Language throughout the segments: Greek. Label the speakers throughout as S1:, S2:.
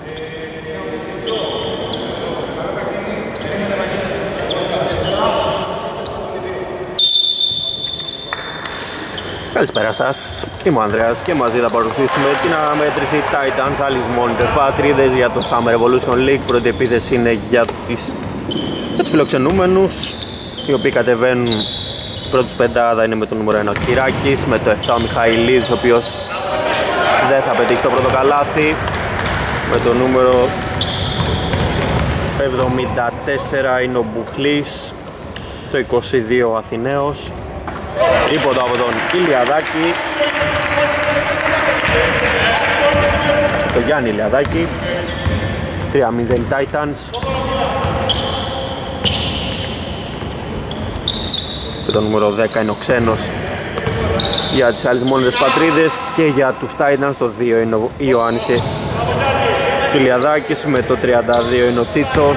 S1: Καλησπέρα σας, είμαι ο Ανδρέας και μαζί θα παρακολουθήσουμε την αναμέτρηση Titans Alice Monitors Πατρίδες για το Summer Evolution League. Πρώτη επίθεση είναι για τους φιλοξενούμενους, οι οποίοι κατεβαίνουν. Πρώτος πεντάδα είναι με το νούμερο 1 ο Κυράκης, με το 7 ο Μιχαηλίδης, ο οποίος δεν θα πετύχει το πρώτο καλάθι, με το νούμερο 74 είναι ο Μπουχλής, το 22 ο Αθηναίος. Τρίποντο από τον Ηλιαδάκη, το Γιάννη Ηλιαδάκη. 3-0 Titans. Και το νούμερο 10 είναι ο Ξένος για τις άλλες μόνες Πατρίδες, και για τους Titans το 2 είναι ο Ιωάννης Ηλιαδάκης, με το 32 είναι ο Τσίτσος,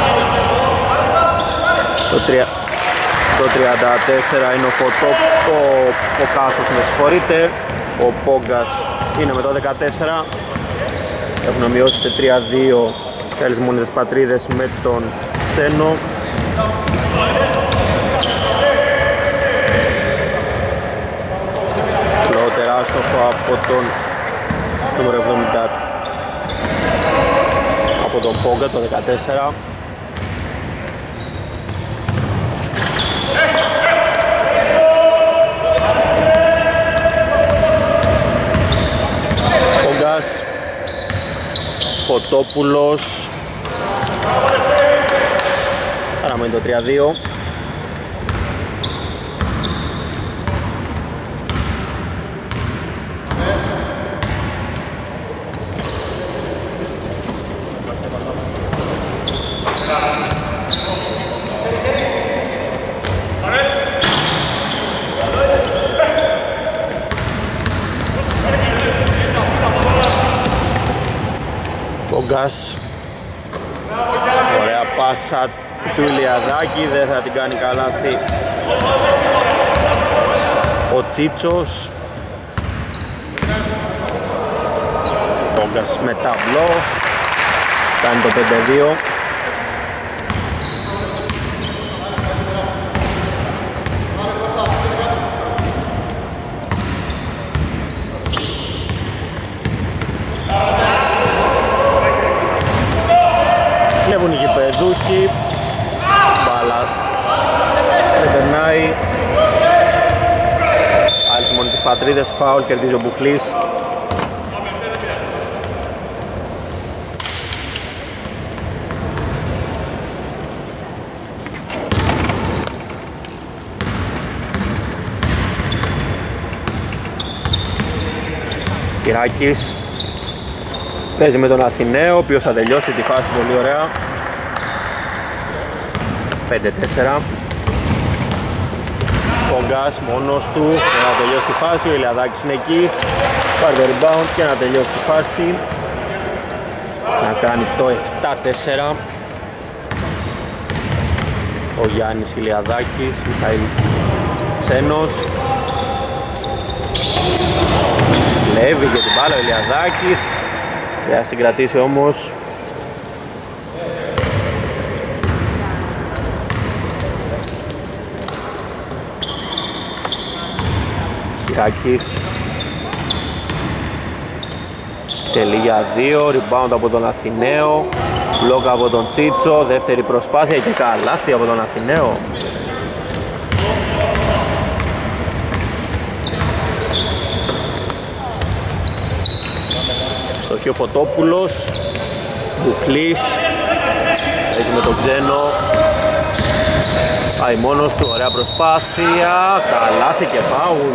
S1: το 34 είναι ο Κάσος, με συγχωρείτε. Ο Πόγκας είναι με το 14. Έχουν μειώσει σε 3-2 οι άλλες μόνες Πατρίδες με τον Ξένο. Φλότερο άστοχο από τον νούμερο 70, από τον Πόγκα, το 14. Πόγκας, Φωτόπουλος, παραμένει το 3-2. Πόγκας, ωραία πάσα του Ηλιαδάκη, δεν θα την κάνει καλάθι ο Τσίτσος. Πόγκας με ταμπλό, κάνει το 5-2. Κλέβουν οι γηπεδούχοι, μπάλα δεν περνάει. Άλλοι μόνοι τις Πατρίδες, φάουλ, κερδίζει ο Μπουχλής. Κυράκης παίζει με τον Αθηναίο, ο οποίος θα τελειώσει τη φάση πολύ ωραία. 5-4. Πόγκας μόνος του για να τελειώσει τη φάση. Ο Ηλιαδάκης είναι εκεί, πάρει το rebound και να τελειώσει τη φάση, να κάνει το 7-4. Ο Γιάννης Ηλιαδάκης, Μιχαήλ Ξένος. Λέβει και την μπάλα ο Ηλιαδάκης, δεν θα συγκρατήσει όμως. Κυράκης τελεί για 2, rebound από τον Αθηναίο, μπλοκ από τον Τσίτσο, δεύτερη προσπάθεια και καλάθι από τον Αθηναίο. Στοχή ο Φωτόπουλος, Μπουχλής, έτσι με τον Ξένο, πάει μόνος του, ωραία προσπάθεια, καλάθι και φάουλ.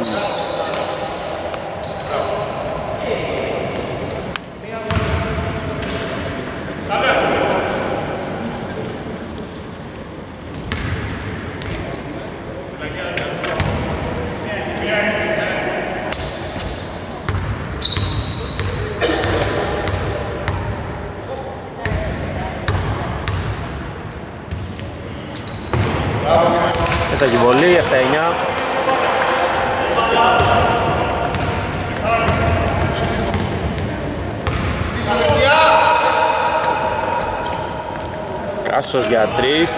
S1: Μέσα τη βολή, 7-9. Κάσος για 3.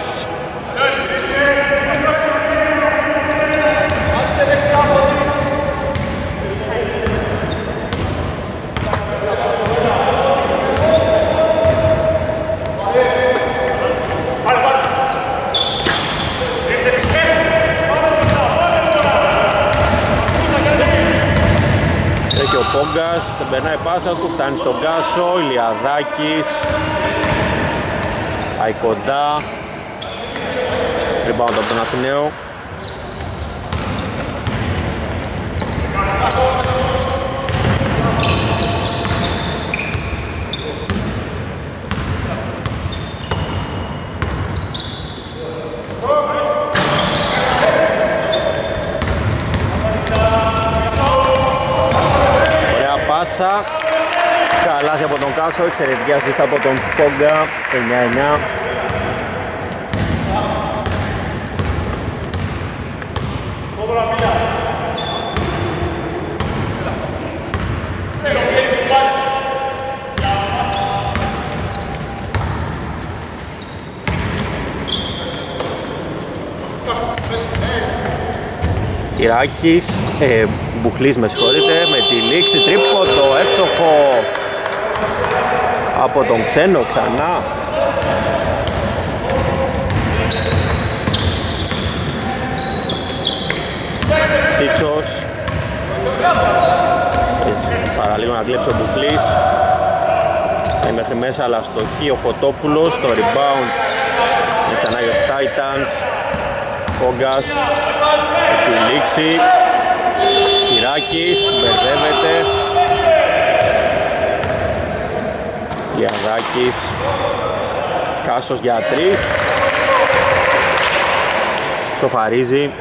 S1: Έχει ο Πόγκας, δεν περνάει πάσα του, φτάνει στον Κάσο, Ηλιαδάκης πάει κοντά, rebound από τον Αθηναίο. Ωραία πάσα, καλάθι από τον Κάσο, εξαιρετική ασίστα από τον Πόγκα, 9-9. Κυράκης, Μπουχλής με συγχωρείτε, με τη λήξη τρίποντο, εύστοχο από τον Ξένο ξανά. Τσίτσος, παραλίγο να κλέψει ο Μπουχλής, μέχρι μέσα αλλά στοχή ο Φωτόπουλος, το rebound είναι ξανά για τους Titans. Πόγκας, τη λήξη, Κυράκης, μπερδεύεται, Ιαδάκης, Κάσος για 3, σοφαρίζει.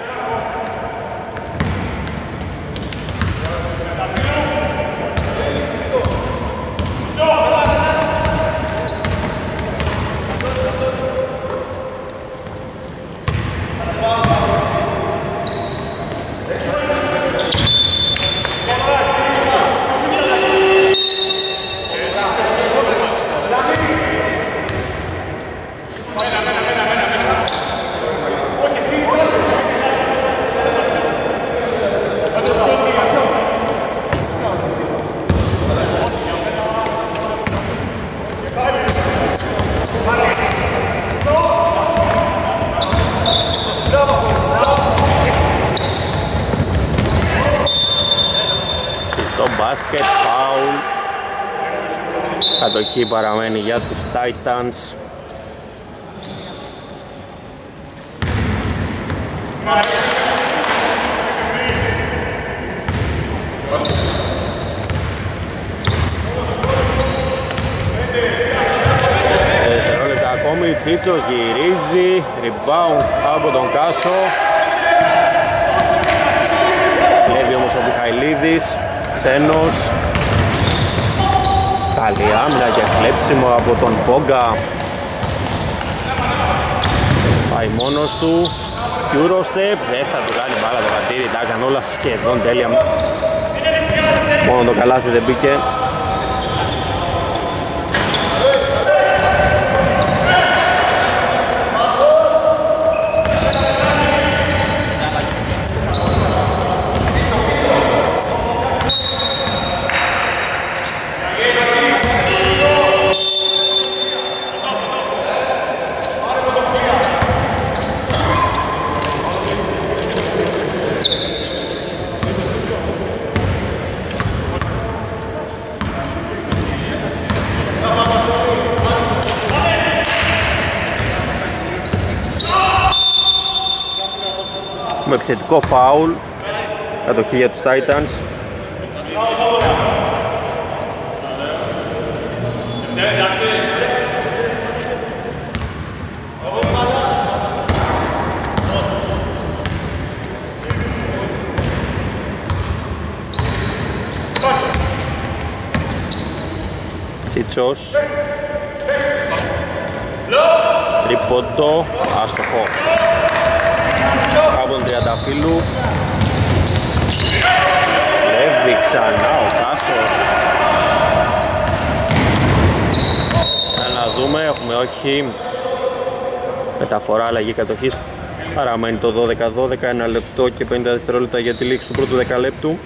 S1: Μπάσκετ, φάουλ, κατοχή παραμένει για τους Titans. Δευτερόλεπτα ακόμη, Τσίτσος γυρίζει, rebound από τον Κάσο. Βλέπει όμως ο Μιχαηλίδης. Ξένος, καλή άμυνα και κλέψιμο από τον Πόγκα. Πάει μόνος του, Eurostep, δεν θα του κάνει μπάλα το χατήρι, τα έκανε όλα σχεδόν τέλεια. Μόνο το καλάθι δεν μπήκε. Με επιθετικό φάουλ, κατοχή για τους Titans. Τσίτσος, τρίποντο, άστοχο από τον Τριανταφύλου. Λεύει ξανά ο Κάσος. Για να δούμε, έχουμε όχι. Μεταφορά, αλλαγή κατοχής. Παραμένει το 12-12, 1 λεπτό και 50 δευτερόλεπτα για τη λήξη του πρώτου δεκαλέπτου.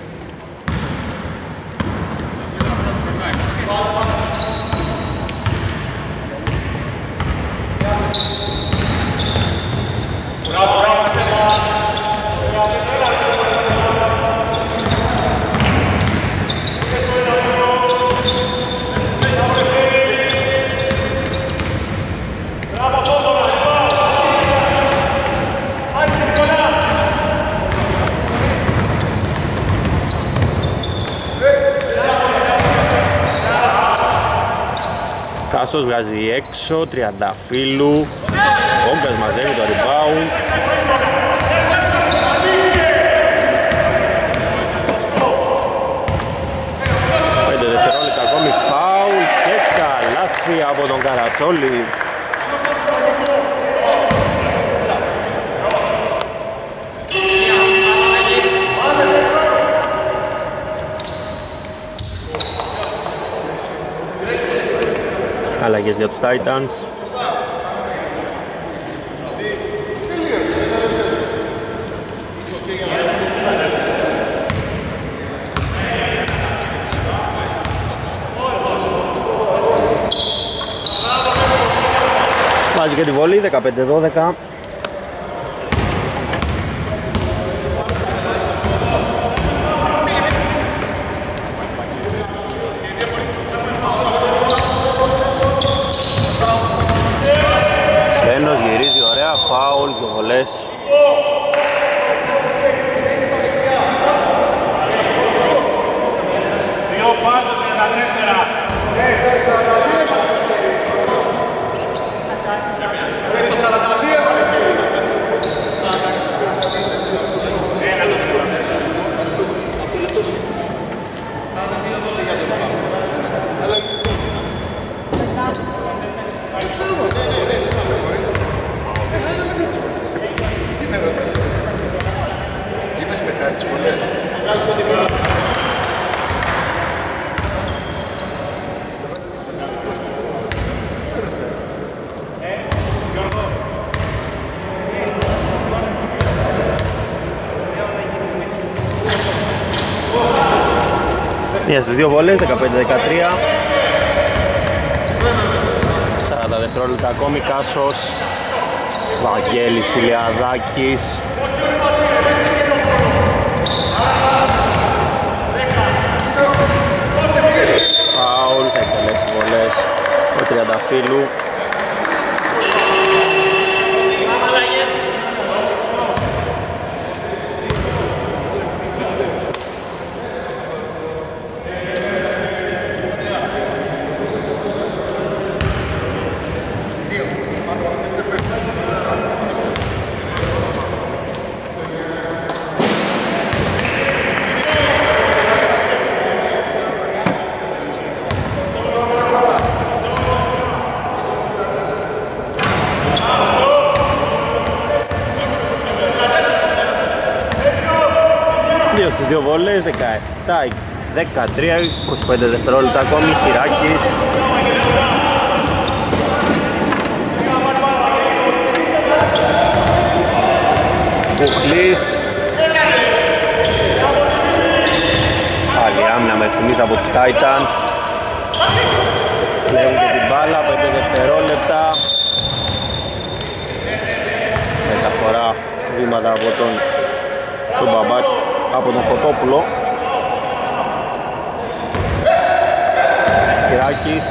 S1: Κάσος βγάζει έξω, Τριανταφύλου, Όγκας μαζεύει το rebound. Πέντε δευτερόλεπτα ακόμη, φάουλ και καλάθι από τον Καρατσόλη. Αλλαγές για τους Titans. Βάζει και τη βολή, 15-12. Γυρίζει ωραία, φάουλ, δύο βολές. Μία στις δύο βολές, 15-13. 40 δευτερόλεπτα ακόμη, Κάσος, Βαγγέλης Ηλιαδάκης. Φάουλ, θα εκτελέσει βολές ο Τριανταφύλου. Στις δύο βολές, 17-13, 25 δευτερόλεπτα ακόμη, Χειράκης. Κουχλής. Άλλη άμυνα μέχρι στιγμής από τους Titans. Κλέβουν και την μπάλα, 5 δευτερόλεπτα. Μεταφορά βήματα από τον Μπαμπάκ, από τον Φωτόπουλο. Κυράκης.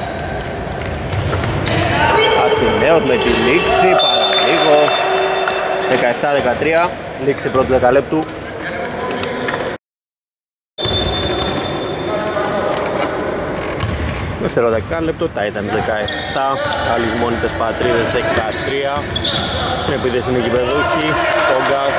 S1: Αθηναίος με τη λήξη, παραλίγο. 17-13, λήξη πρώτου δεκαλέπτου. Δεύτερο δεκάλεπτο, Titans 17, άλλοι μόνιτες Πατρίδες 13. Στην επίθεση είναι γηπεδούχοι, Όγκας.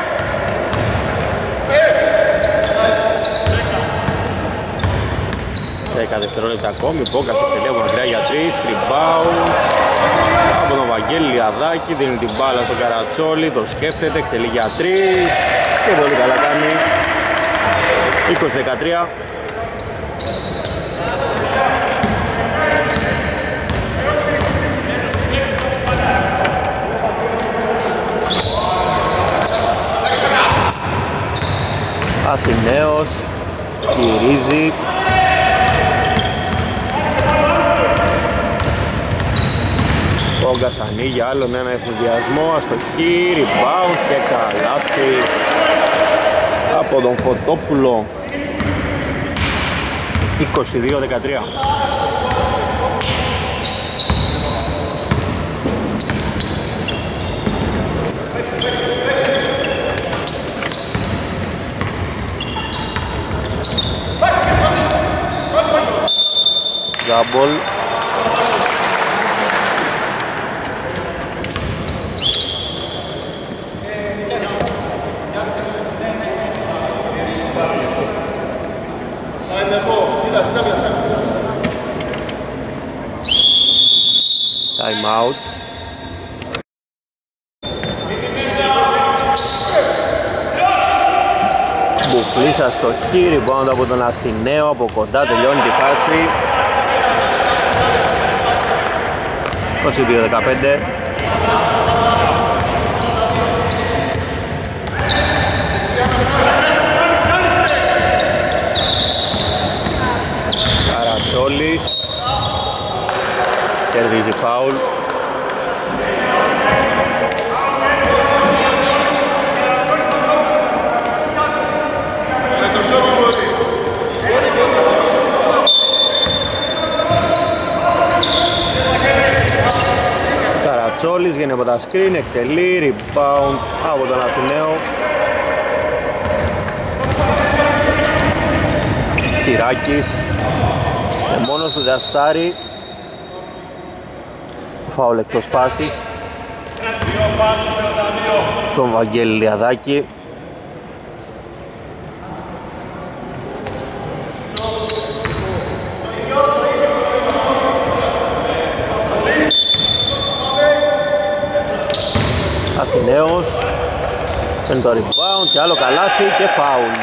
S1: 10 δευτερόλεπτα ακόμη, Πόγκας εκτελεί από μακριά για 3, rebound από τον Βαγγέλη Λιαδάκη, δίνει την μπάλα στον Καρατσόλη, το σκέφτεται, εκτελεί για 3 και πολύ καλά κάνει. 20-13. Αθηναίος γυρίζει. Πόγκας ανοίγει άλλον ένα εφηδιασμό, αστοχή, rebound και καλάθι από τον Φωτόπουλο. 22-13. Γκάμπολ. Time out. Μπουκλής αστοχή, rebound από τον Αθηναίο, από κοντά τελειώνει τη φάση. 22-15. Καρατσόλης κερδίζει φάουλ. Καρατσόλης βγαίνει από τα screen, εκτελεί, rebound από τον Αθηναίο. Χειράκης μόνος του δεαστάρι. Φάουλ εκτός φάσης τον Βαγγέλη Λιαδάκη. Αθηναίος παίρνει το rebound και άλλο καλάθι και φάουλ.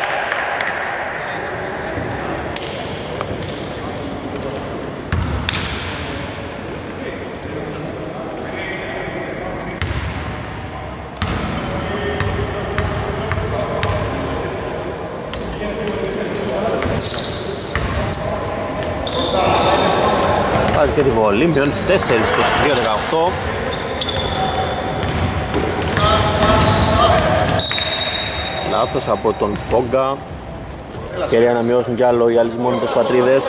S1: Βάζει και τη βολή, μειώνει στους 4, 22-18. Λάθος από τον Πόγκα. Ευκαιρία να μειώσουν κι άλλο οι αλυσμόνιτες πατρίδες.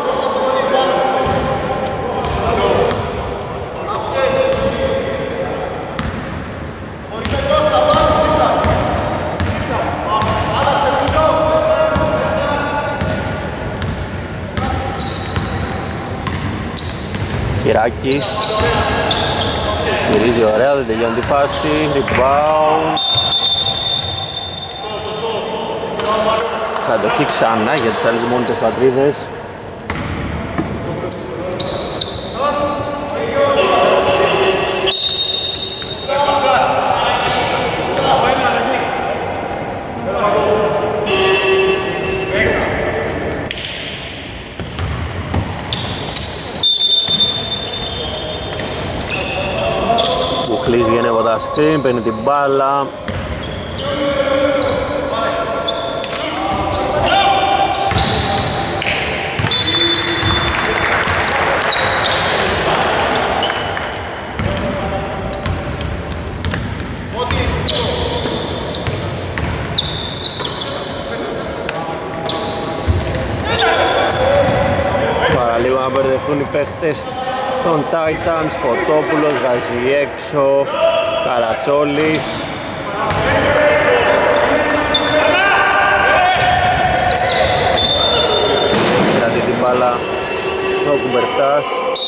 S1: Κυράκης γυρίζει ωραία, δεν τελειώνει τη φάση. Rebound. Κατοχή ξανά για τις αλυσμόνιτες πατρίδες. Μπουκλής βγαίνει από τα screen, παίρνει την μπάλα. Παραλίγο να μπερδευτούν οι παίχτες των Titans. Φωτόπουλος βγάζει έξω. Καρατσόλης. Κρατεί την μπάλα ο Κουμπερτάς.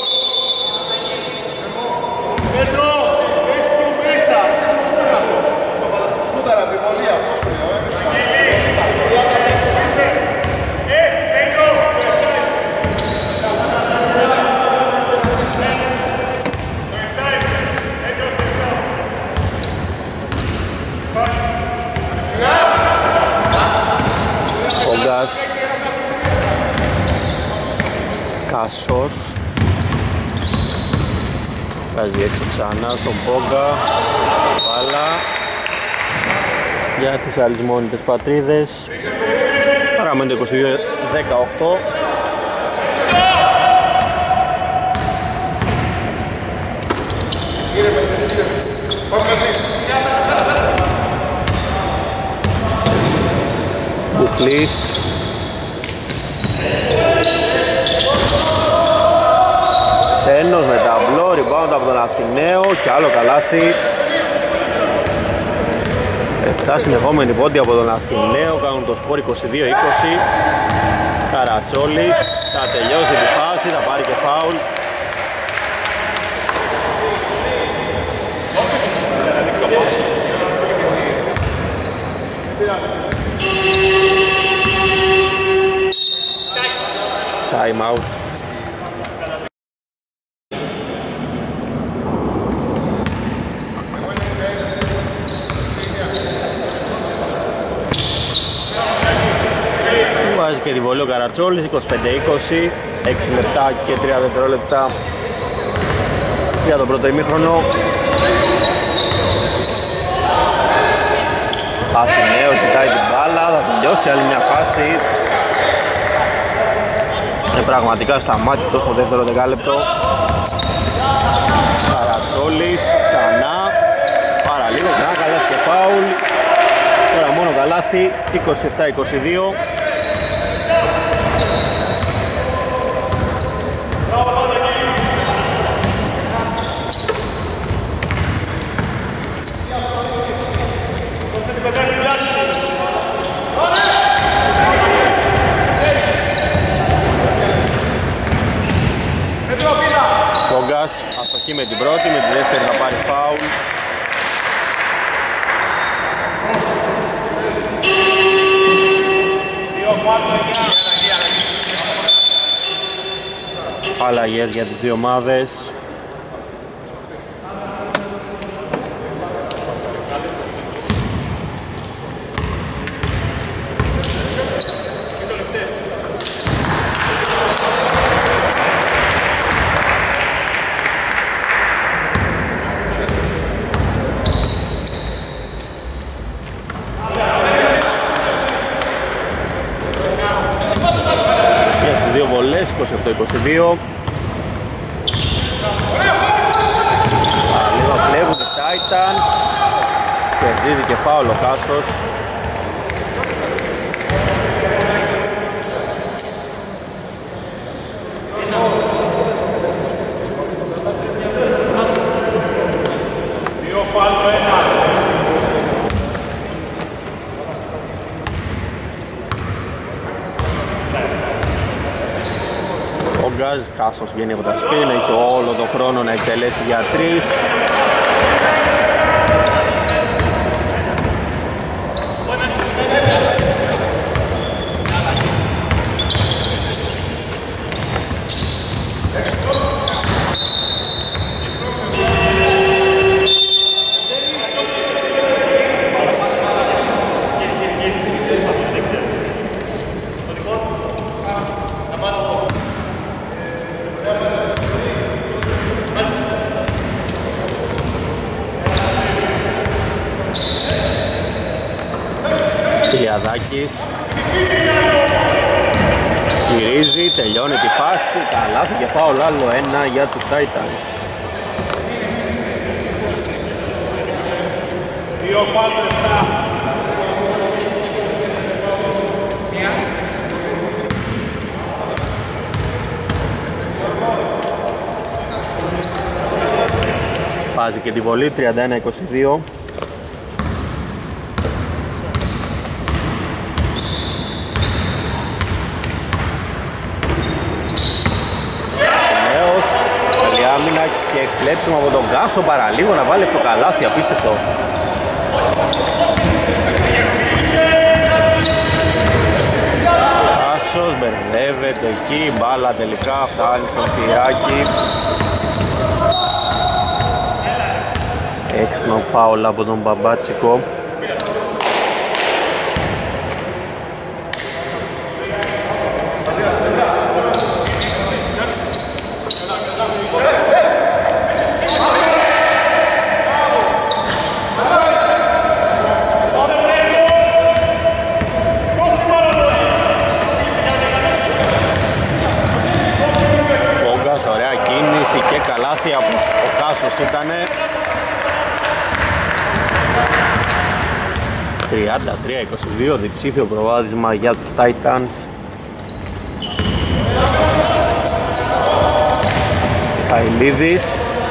S1: Κάσος βγάζει έξω ξανά στον Πόγκα. Μπάλα για τις αλυσμόνητες πατρίδες. Παραμένει το 22-18. Κουκλής. Ξένος με ταμπλό, rebound από τον Αθηναίο και άλλο καλάθι. 7 συνεχόμενοι πόντι από τον Αθηναίο, κάνουν το σκορ 22-20. Καρατσόλης θα τελειώσει τη φάση, θα πάρει και φάουλ. Time out. Βάζει και τη βολή ο Καρατσόλης, 25-20, 6 λεπτά και 3 δευτερόλεπτα για τον πρώτο ημίχρονο. Αθηναίος ζητάει την μπάλα, θα τελειώσει άλλη μια φάση. Είναι πραγματικά σταμάτητο στο δεύτερο δεκάλεπτο. Καρατσόλης, ξανά, παραλίγο, ξανά καλάθι και φάουλ. Τώρα μόνο καλάθι, 27-22. Κόγκας, αστοχή με την πρώτη, με τη δεύτερη θα πάρει φάουλ. Αλλαγές για τις δύο ομάδες. Για τις δύο βολές, 28-22. Λίγο κλέβουν οι Titans. Κερδίζει και φάουλ ο Κάσος. Ο Γκάζ Κάσος βγαίνει από τα σκριν, έχει όλο τον χρόνο να εκτελέσει για 3. Κυριαδάκης γυρίζει, τελειώνει τη φάση, καλάθι και φάουλ, άλλο ένα για τους Titans. Βάζει και τη βολή, 31-22. Και κλέψουμε από τον Κάσο παραλίγο να βάλει αυτό το καλάθι, απίστευτο. Κάσος μπερδεύεται εκεί, μπάλα τελικά φτάνει στο Σιράκι. Έξυπνο φάουλ από τον Μπαμπάτσικο. 33-22, διψήφιο προβάδισμα για τους Titans. Χαηλίδης.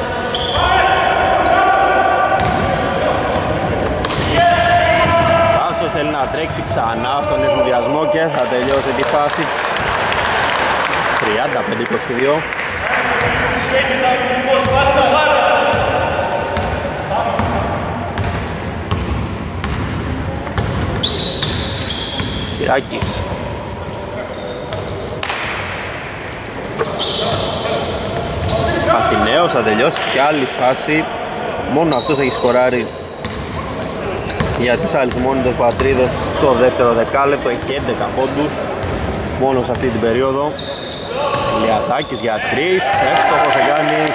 S1: Άσος θέλει να τρέξει ξανά στον εφηδιασμό και θα τελειώσει τη φάση. 35-22. Κυράκης. Αθηναίος θα τελειώσει και άλλη φάση. Μόνο αυτός έχει σκοράρει για τις αλυσμόνητες πατρίδες στο δεύτερο δεκάλεπτο. Έχει 11 πόντους μόνο σε αυτή την περίοδο. Λιαδάκης για 3, εύστοχος ο Γιάννης.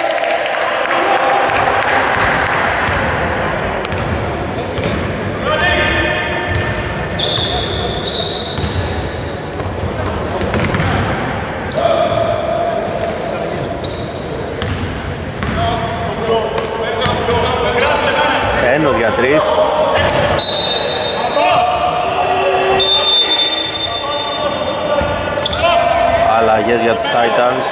S1: Ξένος για 3. Αλλαγές για τους Titans.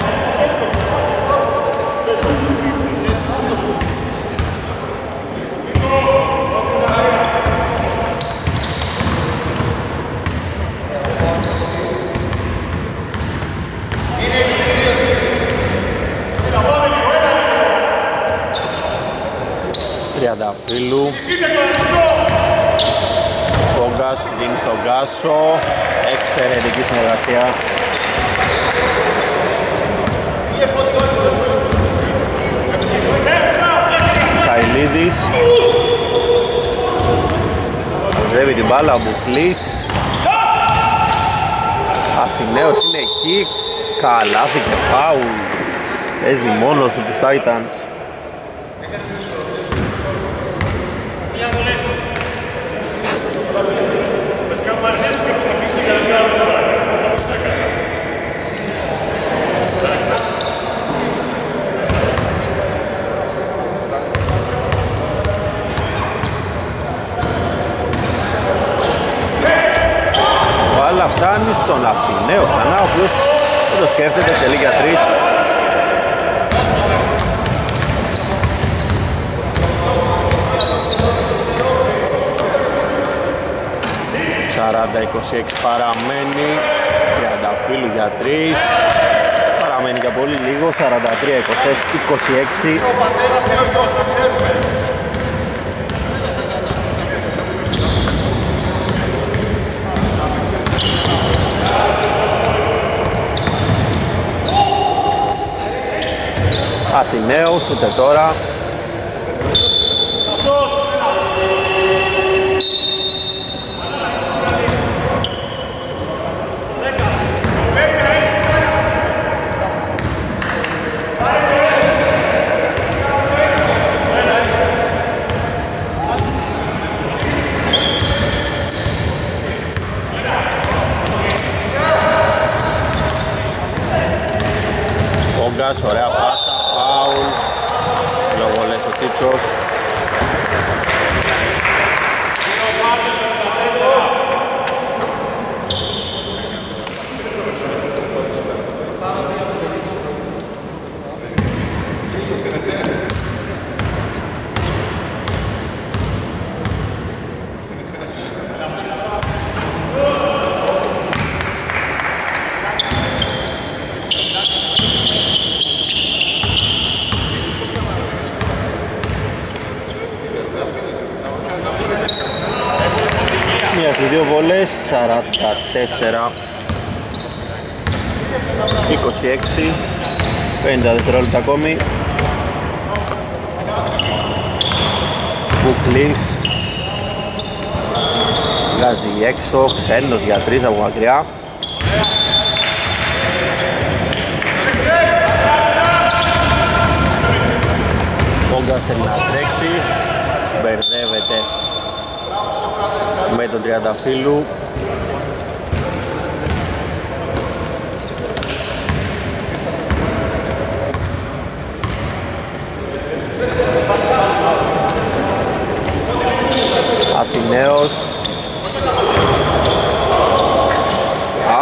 S1: Τριανταφύλλου. Κόγκας δίνει στον Γκάσο. Εξαιρετική συνεργασία. Καηλίδης. Μαζεύει την μπάλα ο Μπουκλής. Αθηναίος είναι εκεί. Καλάθι και φάουλ. Παίζει μόνος του τους Titans. Βάλα φτάνει στον Αθηναίο ξανά, ο οποίος δεν το σκέφτεται, τελεί για 3. Παραμένει. Τριανταφύλλου για 3. Παραμένει για πολύ λίγο. 43-26. Αθηναίος ούτε τώρα. Ωραία πάσα, φάουλ, λόγω λες ο Τίτσος. Στις δύο βολές, 44 26, 50 δευτερόλεπτα ακόμη. Μπουκλής βγάζει έξω, Ξένος για 3 από μακριά. Πόγκας θέλει να τρέξει, μπερδεύεται με τον Τριανταφύλλου. Αθηναίος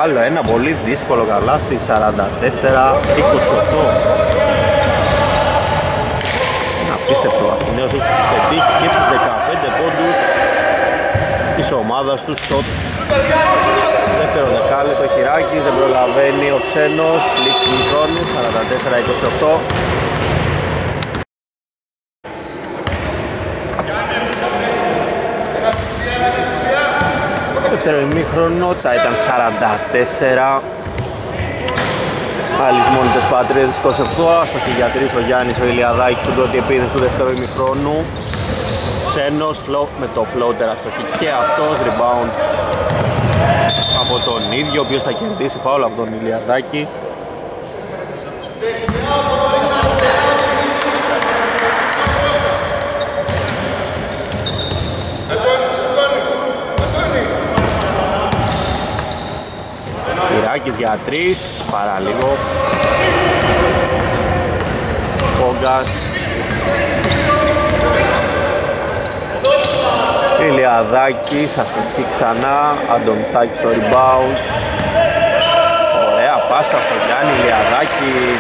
S1: Άλλο ένα πολύ δύσκολο καλάθι, 44-28. Απίστευτο, ο Αθηναίος έχει πετύχει και τους 15 πόντους της ομάδας του στο δεύτερο δεκάλεπτο. Χειράκης δεν προλαβαίνει ο Ξένος, λήξη του χρόνου, 44-28. Δεύτερο ημίχρονο θα ήταν 44. Αλυσμόνητες Πατρίδες 28, αστοχή για 3 ο Γιάννης ο Ηλιαδάκης στην πρώτη επίθεση του δεύτερου ημιχρόνου. Ξένος με το floater αστοχή και αυτός, rebound από τον ίδιο, ο οποίος θα κερδίσει φάουλ από τον Ηλιαδάκη. Χειράκης για 3, παραλίγο. Πόγκας. Ηλιαδάκης, αστοχή ξανά. Αντωνισάκης στο rebound. Ωραία πάσα στο Γιάννη Ηλιαδάκη.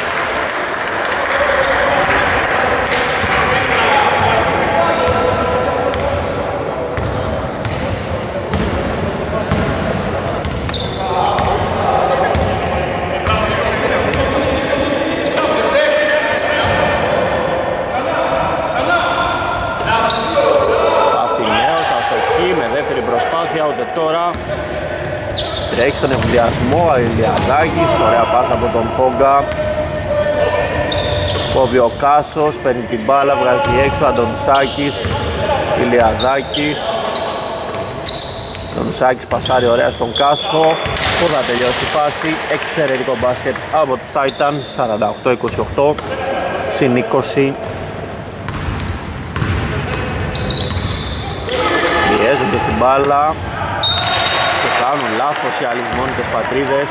S1: Ούτε τώρα τρέχει στον εμβολιασμό ο Ηλιαδάκης, ωραία πάσα από τον Πόγκα. Κόβει ο Κάσος, παίρνει την μπάλα, βγάζει έξω Αντωνουσάκης, Ηλιαδάκης. Αντωνουσάκης πασάρει ωραία στον Κάσο, που θα τελειώσει τη φάση. Εξαιρετικό μπάσκετ από τους Titans, 48-28 συν 20. Πιέζονται στην μπάλα και κάνουν λάθος οι αλυσμόνητες Πατρίδες.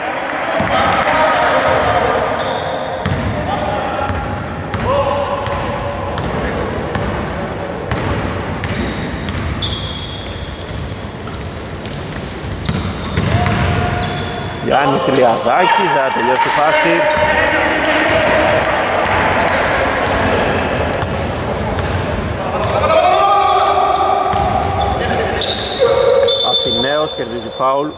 S1: Γιάννης Ηλιαδάκης θα τελειώσει τη φάση. Αθηναίος κερδίζει φάουλ.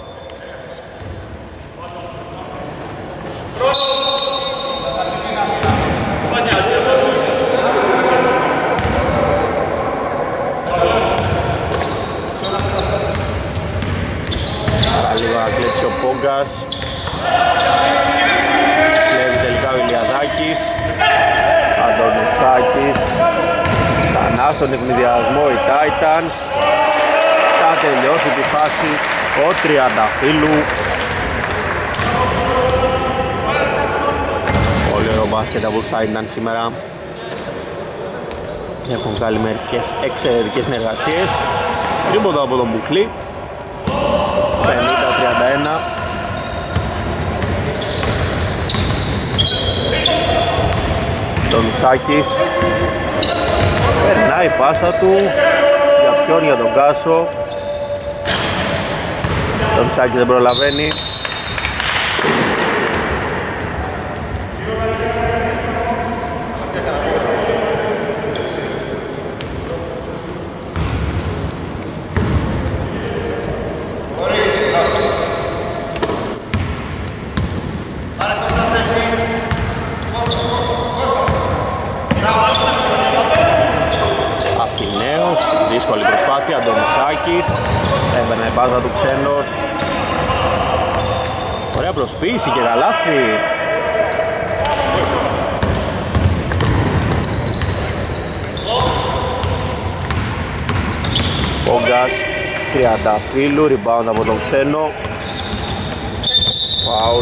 S1: Παραλίγο να κλέψει ο Πόγκας. Κλέβει τελικά ο Ηλιαδάκης. Αντωνουσάκης. Ξανά στον ευνηδιασμό οι Titans. Θα τελειώσει τη φάση ο Τριανταφύλου. Πολύ ωραίο μπάσκετ από τους Titans σήμερα. Έχουν κάνει μερικές εξαιρετικές συνεργασίες. Τρίποντο από τον Μπουκλή. 50-31. Τον Ουσάκης. Περνάει η πάσα του. Για ποιον, για τον Κάσο. Τον Ουσάκης δεν προλαβαίνει. Αθηναίος, δύσκολη προσπάθεια, Αντωνισάκης. Έβαινε η πάσα του Ξένος. Ωραία προσποίηση και καλάθι. Πόγκας, Τριανταφύλου, rebound από τον Ξένο. Φάουλ.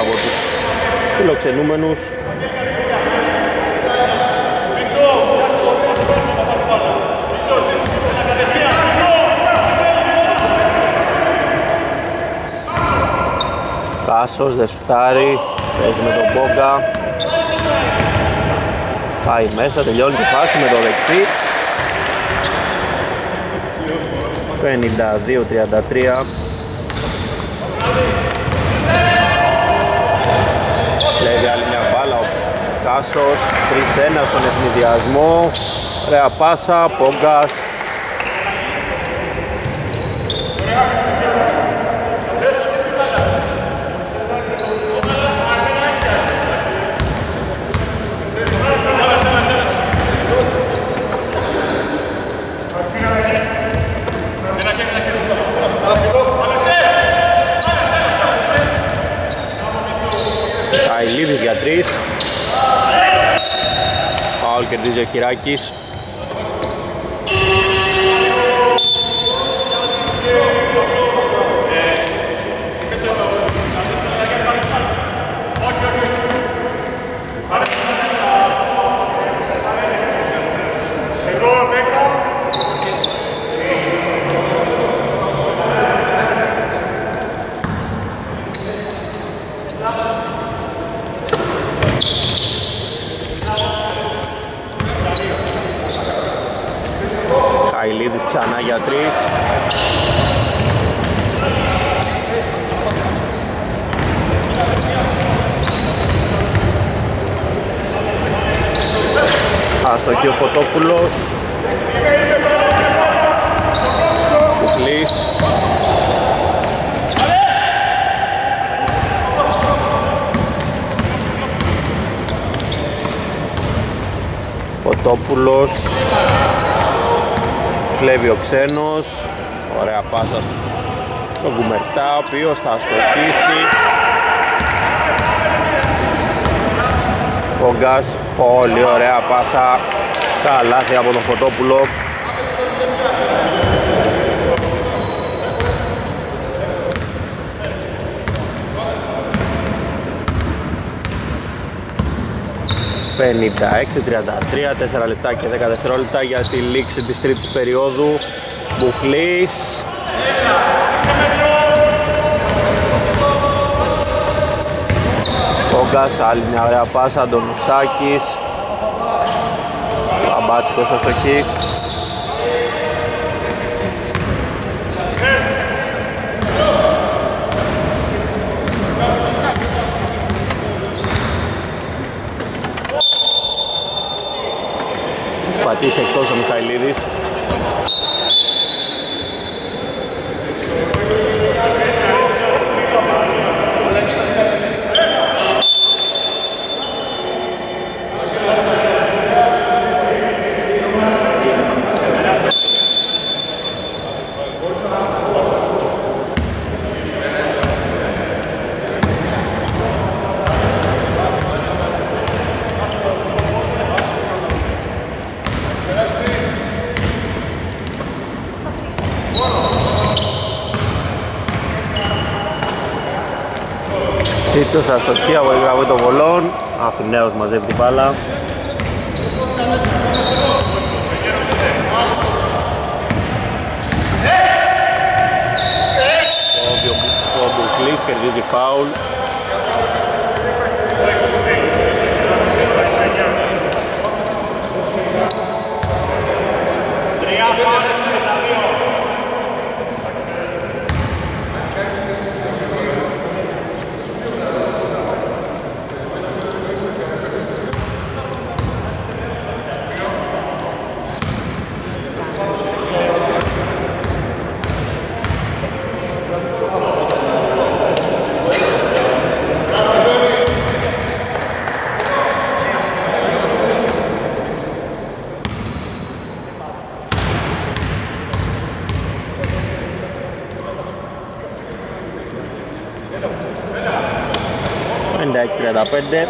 S1: από τους φιλοξενούμενους. Κάσος δεν σουτάρει, παίζει με τον Μπόγκα. Πάει μέσα, τελειώνει τη φάση με το δεξί. 52-33. Κλέβει άλλη μια μπάλα ο Κάσος, 3-1 στον ευνηδιασμό. Ωραία πάσα, Μπόγκας. Καηλίδης για 3. Φάουλ κερδίζει ο Χειράκης. Καηλίδης ξανά για 3. Αστοχή ο Φωτόπουλος. Κουκλής. Φωτόπουλος. Κλέβει ο Ξένος. Ωραία πάσα στον Κουμερτά, ο οποίος θα αστοχίσει. Κόγκας, πολύ ωραία πάσα. Καλάθι από τον Φωτόπουλο. (56-33), 4 λεπτά και 10 δευτερόλεπτα για τη λήξη της τρίτης περίοδου. Μπουχλής. Κόγκας, άλλη μια ωραία πάσα, Αντωνουσάκης. Αμπάτσικος αστοχή. Πατήσει εκτός ο Μιχαηλίδης. Τσίτσος αστοχή από την γραμμή των βολών. Αθηναίος μαζεύει την μπάλα. Ο Μπουκλής κερδίζει φάουλ. (56-35).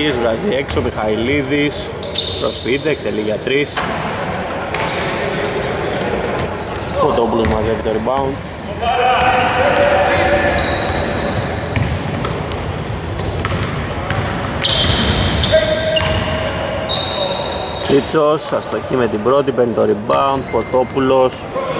S1: Φασιλάκης, βγάζει έξω, Μιχαηλίδης προσποιείται, εκτελεί για 3. Κοντόπουλος μαζεύει το rebound. Τσίτσος, αστοχή με την πρώτη, παίρνει το rebound, Φωτόπουλος.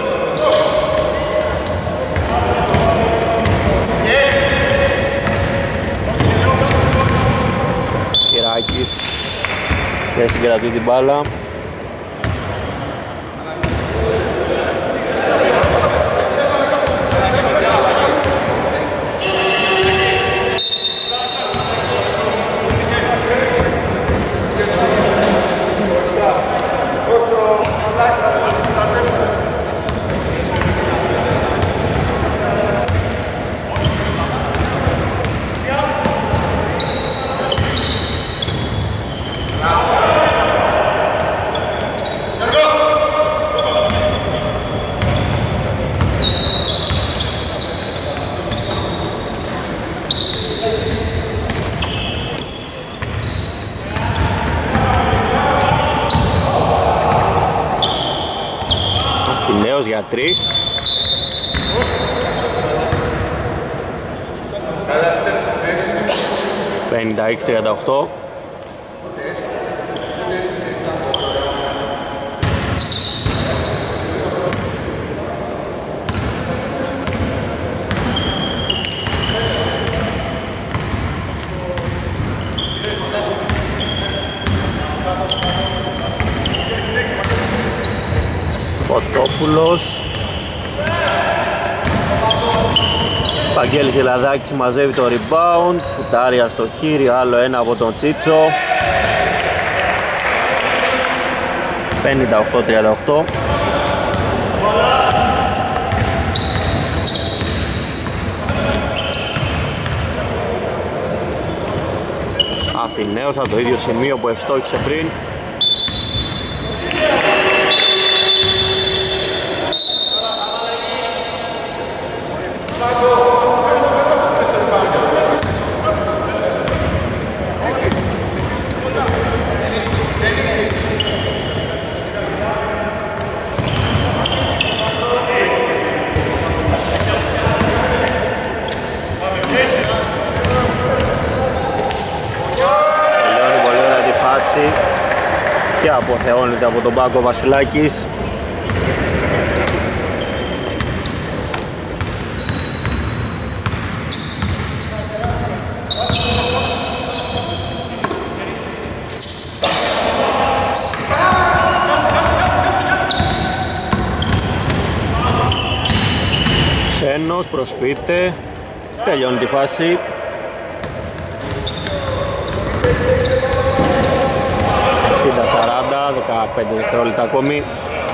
S1: Κυράκης και συγκρατεί την μπάλα. Αθηναίος για 3. Πενήντα 36-38. Φωτόπουλος. Παγγέλης Ελαδάκης μαζεύει το rebound, σουτάρια στο χείρι, άλλο ένα από τον Τσίτσο. 58-38. Αθηναίος από το ίδιο σημείο που ευστόχησε πριν. Και αποθεώνεται από τον πάγκο Βασιλάκης. Ξένος προσποιείται, τελειώνει τη φάση. 60-40, 15 δευτερόλεπτα ακόμη.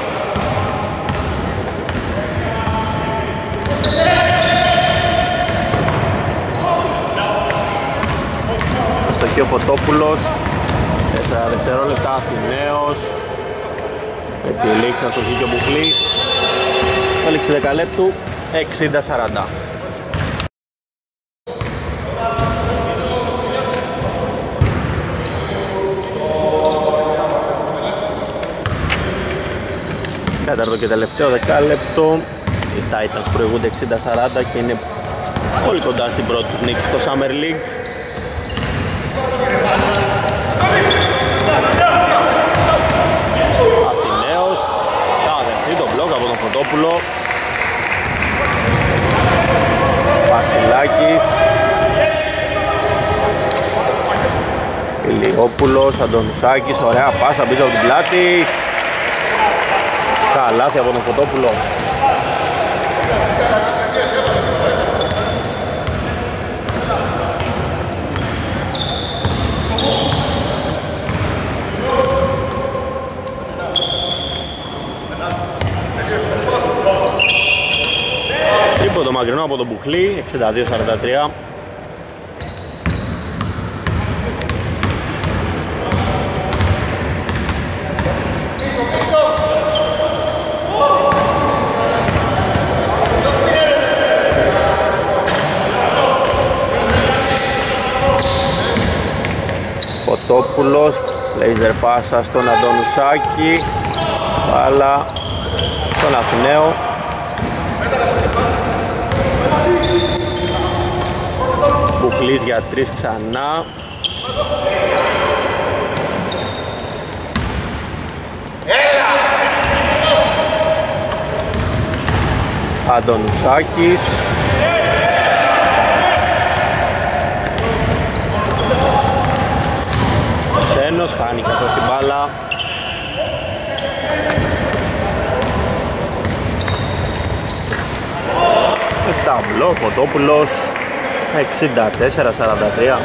S1: Αστοχή ο Φωτόπουλος, 4 δευτερόλεπτα, Αθηναίος. Με τη λήξη αστοχή και ο Μπουκλής. Έληξη 10 λεπτού, 60-40. Τέταρτο και τελευταίο δεκάλεπτο. Οι Titans προηγούνται 60-40 και είναι πολύ κοντά στην πρώτη τους νίκη στο Summer League. Αθηναίος θα αδερθεί το μπλοκ από τον Φωτόπουλο. Βασιλάκης, Ηλιόπουλος, Αντωνουσάκης, ωραία πάσα πίσω από την πλάτη. Καλάθι από τον Φωτόπουλο. Τρίποντο μακρινό από τον Μπουχλή, 62-43. Φωτόπουλος, λέιζερ πάσα στον Αντωνουσάκη, μπάλα στον Αθηναίο. Μπουχλής για 3 ξανά. Αντωνουσάκης. Ξένος, χάνει και αυτός την μπάλα. Ταμπλό, Φωτόπουλος, 64-43.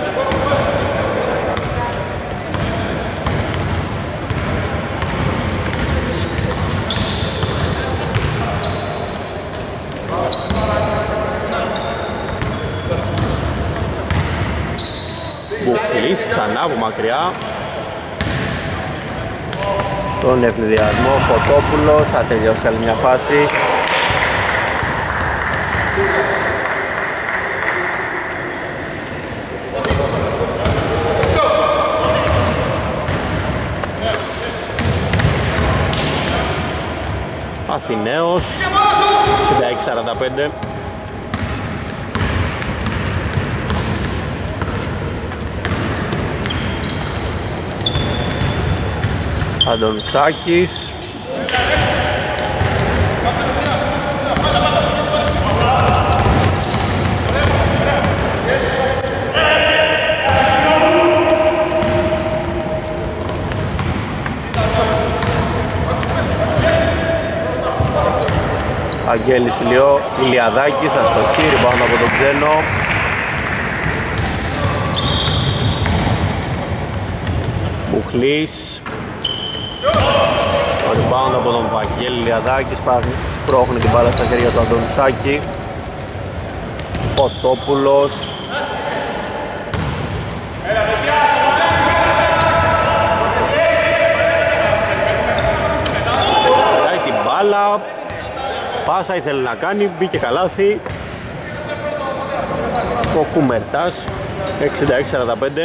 S1: Μπουχλής ξανά από μακριά. Τον ευνηδιασμό Φωτόπουλος, θα τελειώσει άλλη μια φάση. Αθηναίος, 66-45. Αντωνουσάκης. Αγγέλης Ηλιαδάκης, αστοχή, rebound από τον Ξένο. Μπουχλής. Το rebound από τον Βαγγέλη Ηλιαδάκη, σπρώχνει την μπάλα στα χέρια του Αντωνουσάκη. Φωτόπουλος. Πάει την μπάλα, πάσα ήθελε να κάνει, μπήκε καλάθι. Ο Κουμερτάς, 66-45.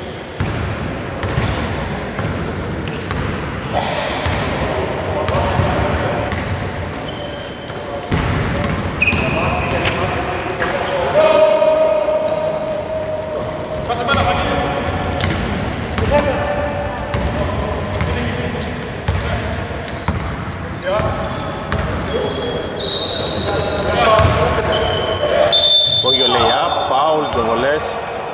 S1: Πόγιο lay-up, φάουλ και βολές.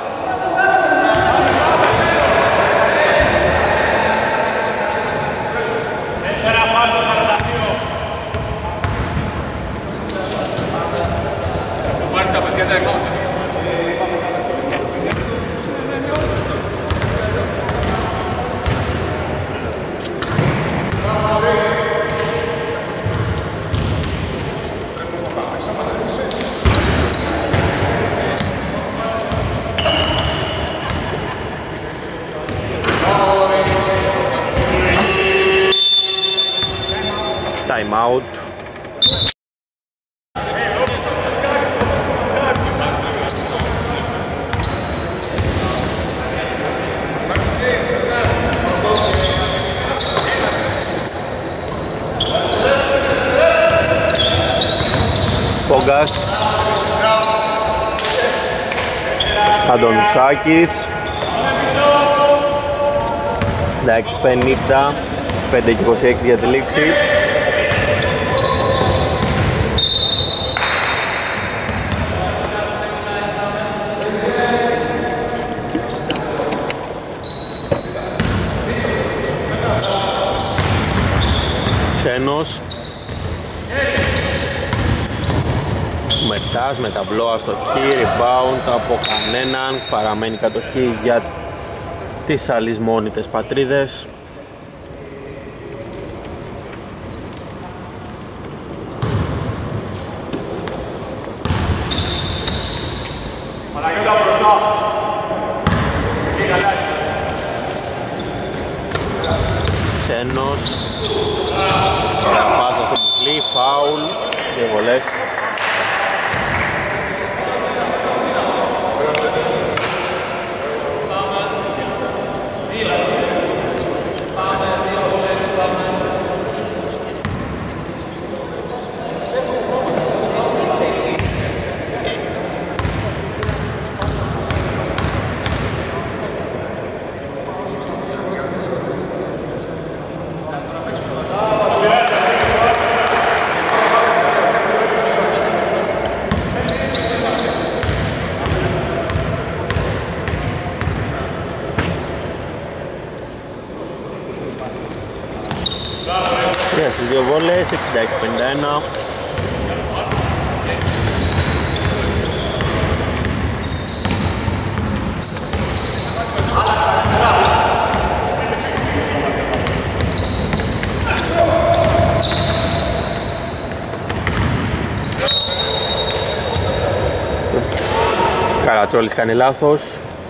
S1: Time out. Πόγκας. Αντωνουσάκης. 66-50, 5 και 26 για τη λήξη. Ξένος. Μετάς με ταμπλό αστοχή, rebound από κανέναν, παραμένει κατοχή για τις αλυσμόνητες πατρίδες. Ξένος, πάσα στο μπουκλί, φάουλ, δύο βολές. Για στις δύο βόλες, 66-51. Καρατσόλης κάνει λάθος.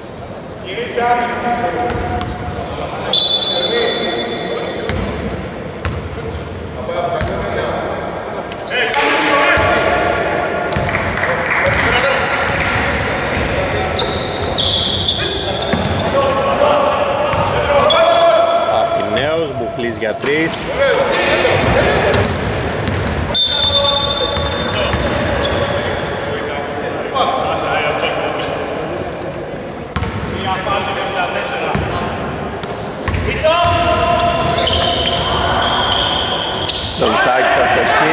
S1: Αθηναίος, Μπουχλής για 3. Δολσάκης αστοχή.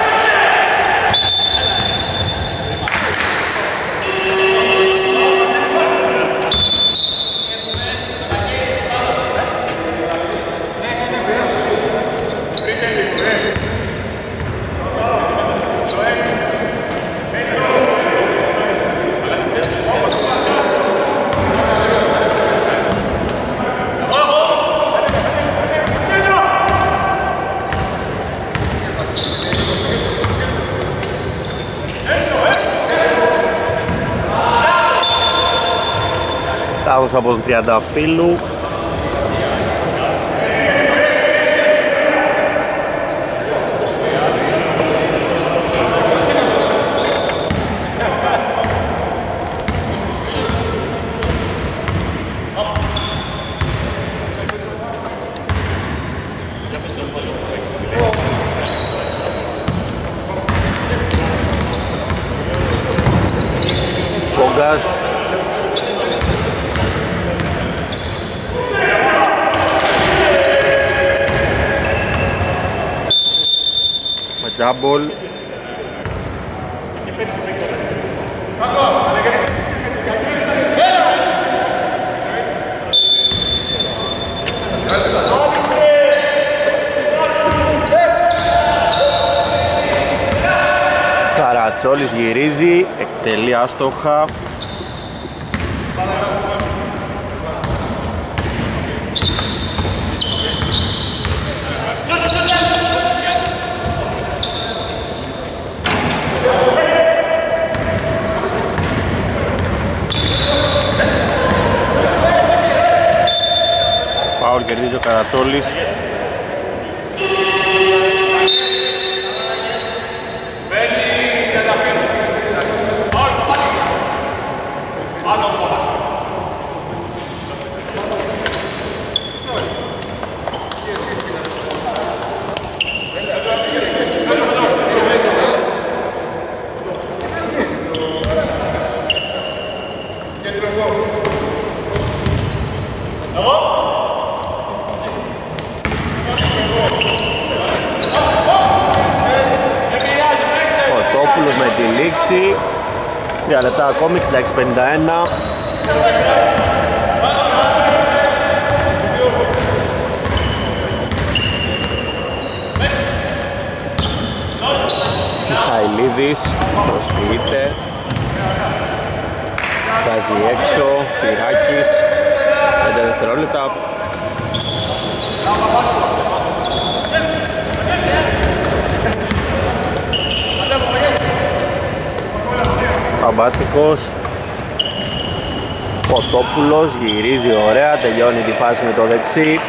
S1: Λάθος από τον Τριανταφύλλου. Κόγκας. Τζάμπολ. Καρατσόλης γυρίζει, εκτελεί άστοχα. Πάουλ κερδίζει ο Καρατσόλης. Φωτόπουλος με τη λήξη. 3 λεπτά ακόμη, 66-51. Μιχαηλίδης προσποιείται. Βγάζει έξω, Φυράκης. 5 δευτερόλεπτα. Παμπάτσικος. Φωτόπουλος γυρίζει ωραία, τελειώνει τη φάση με το δεξί.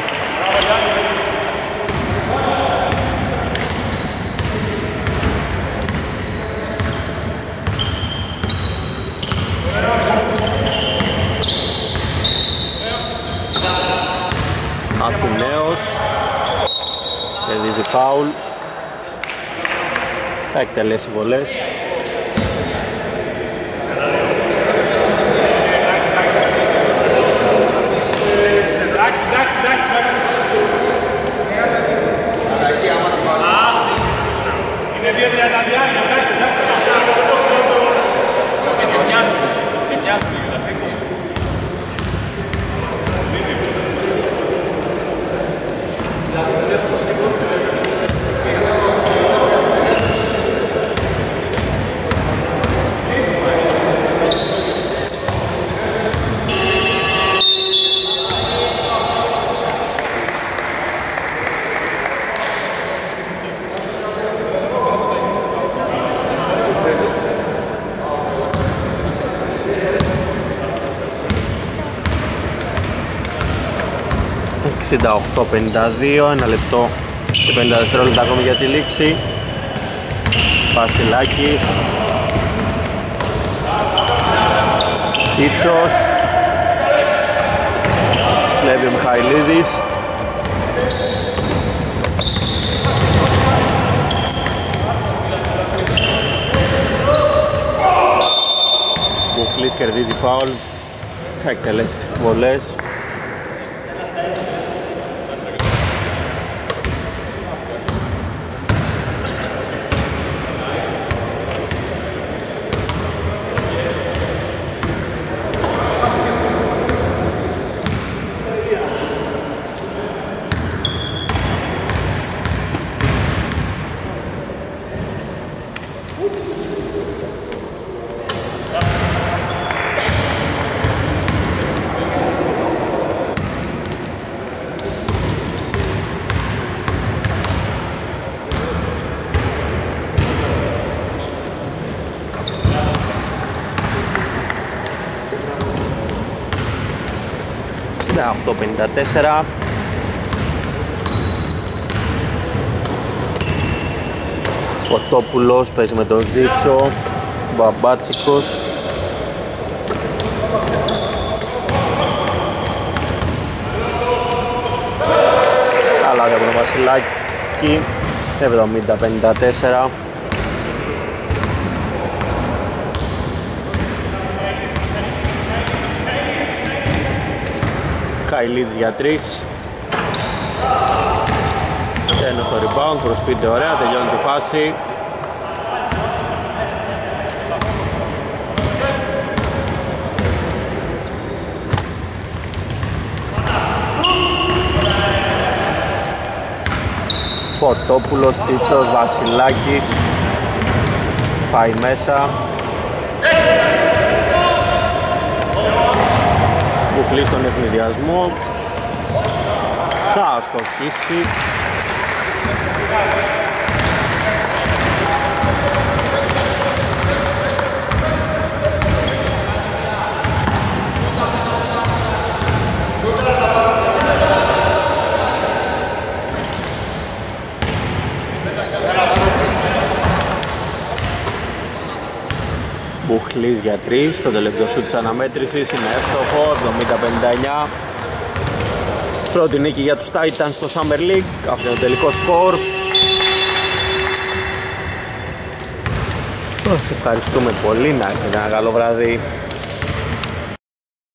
S1: Αθηναίος κερδίζει φάουλ, θα εκτελέσει βολές. 68-52, 1 λεπτό και 50 δευτερόλεπτα ακόμη για τη λήξη. Βασιλάκης, Τσίτσος, βλέπει ο Μιχαηλίδης, Μπουκλής κερδίζει φάουλ, θα εκτελέσει βολές. Στα 8-54. Φωτόπουλος παίζει με τον Τζίτσο, Μπαμπάτσικος, καλά για τον Βασιλάκη, 70-54. Χαηλίδης για 3. Ένα στο rebound, προσποιείται ωραία, τελειώνει τη φάση. Φωτόπουλος, Τσίτσος, Βασιλάκης, πάει μέσα. Μπουκλής στον ευνηδιασμό, θα αστοχίσει. Μπουχλής για 3, το τελευταίο σουτ της αναμέτρησης είναι εύστοχο, 70-59. Πρώτη νίκη για τους Titans στο Summer League, αυτό είναι το τελικό σκορ. Σας ευχαριστούμε πολύ, να έχετε ένα καλό βράδυ.